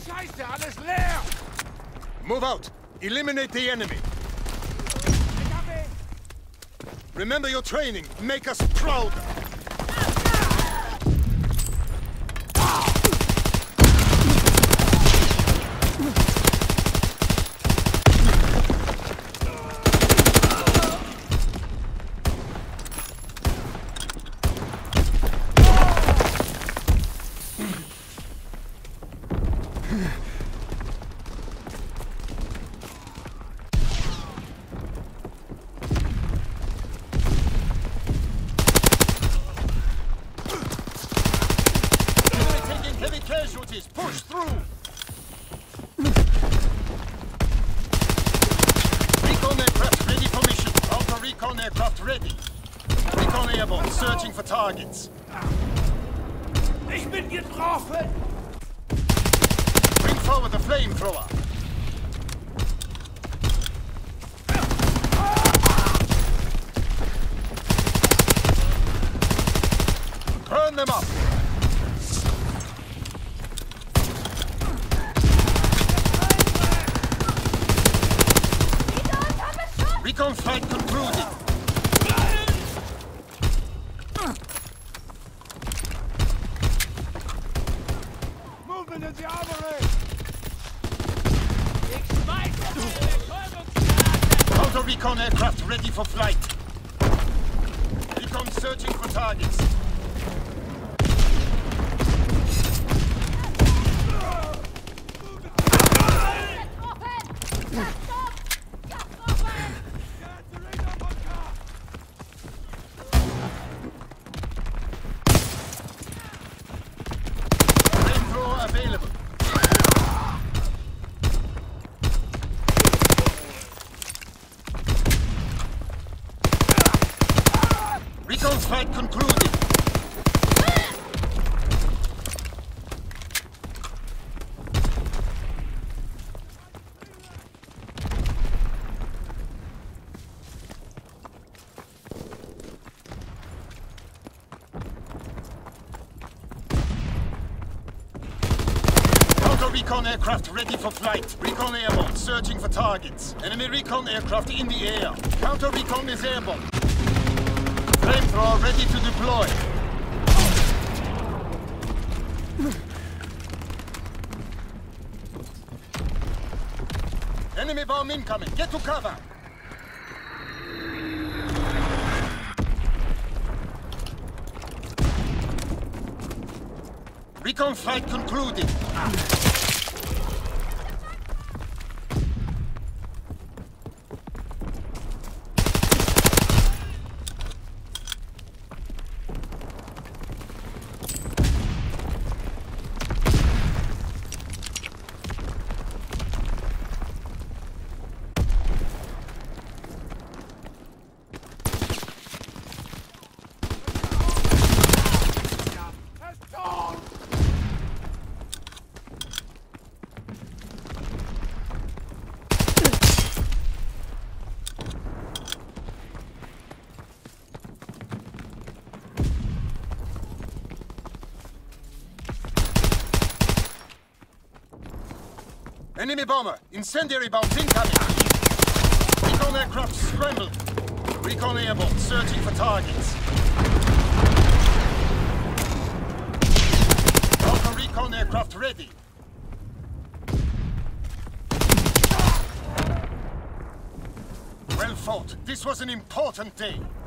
Scheiße, alles leer! Move out. Eliminate the enemy. Remember your training. Make us proud. Casualties, push through! Recon aircraft ready for mission. Counter recon aircraft ready. Recon airborne, searching for targets. Ich bin getroffen! Bring forward the flamethrower. Burn them up! Recon flight concluded. Movement in the armory! Counter recon aircraft ready for flight. Recon searching for targets. Available. Recon flight concluded. Recon aircraft ready for flight. Recon airborne, searching for targets. Enemy recon aircraft in the air. Counter recon is airborne. Flamethrower ready to deploy. Enemy bomb incoming. Get to cover. Recon flight concluded. Enemy bomber! Incendiary bombs incoming! Recon aircraft scrambled! Recon airborne, searching for targets. Counter recon aircraft ready! Well fought. This was an important day.